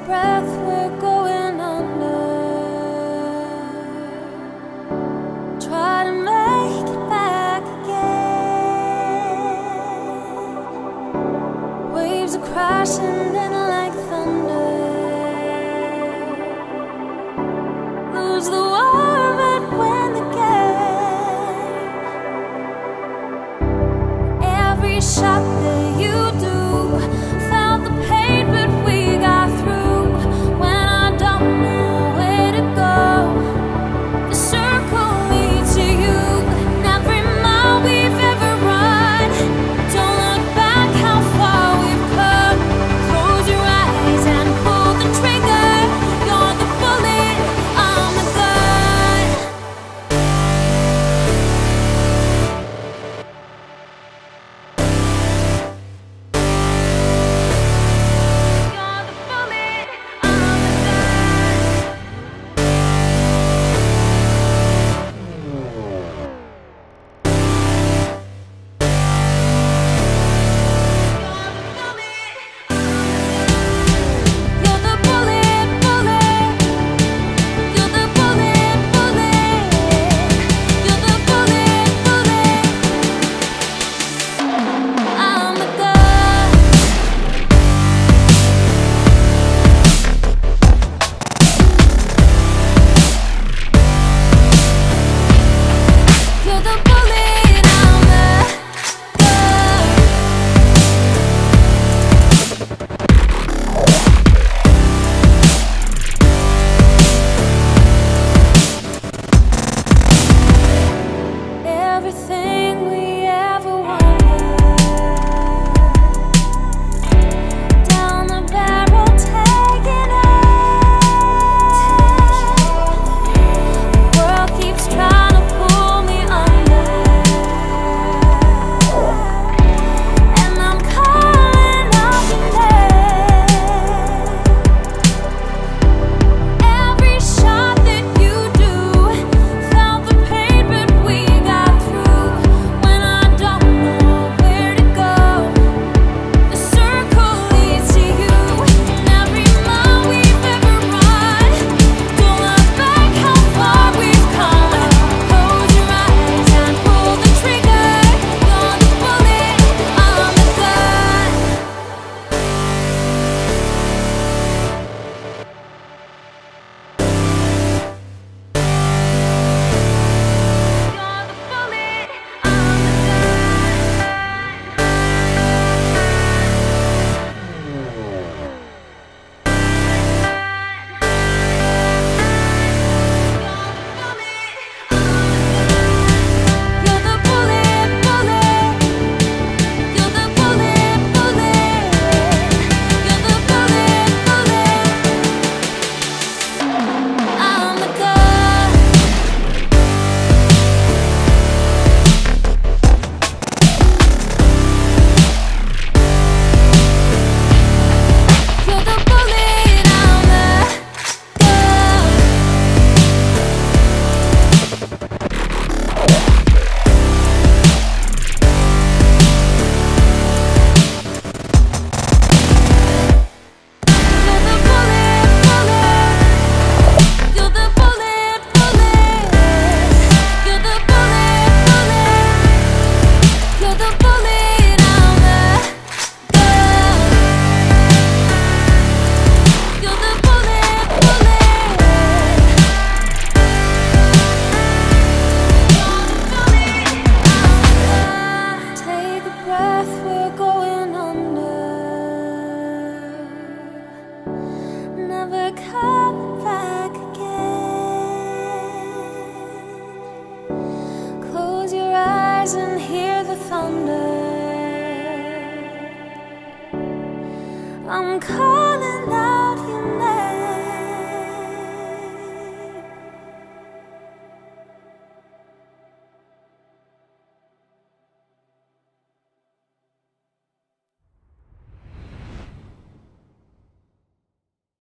breath, we're going under. Try to make it back again. Waves are crashing in like thunder. Lose the war but win the game. Every shot that you do, felt the pain but we got through. When I don't know where to go, the circle leads to you. And every mile we've ever run, don't look back how far we've come. Close your eyes and pull the trigger. You're the bullet, I'm the gun. You're the bullet, I'm the You're the bullet, bullet. You're the bullet, bullet. You're the bullet, bullet. I'm the gun. You're the bullet, I'm the gun. Everything we ever wanted, down the barrel taking it. The world keeps trying to pull me under, and I'm calling out your name. Every shot that you do, felt the pain but we got through. When I don't know where to go, the circle leads to you. And every mile we've ever run, don't look back how far we've come. Close your eyes and pull the trigger. You're the bullet, I'm the gun. You're the bullet, I'm You're the bullet, bullet. You're the bullet, bullet. You're the bullet, bullet. I'm the gun. You're the bullet, I'm the gun. You're the bullet, bullet. You're the bullet, bullet. You're the bullet, bullet. You're the bullet, I'm the gun. You're the bullet, bullet. You're the bullet, I'm the gun. Take a breath, we're going under. Never coming back again. Close your eyes and hear the thunder. I'm calling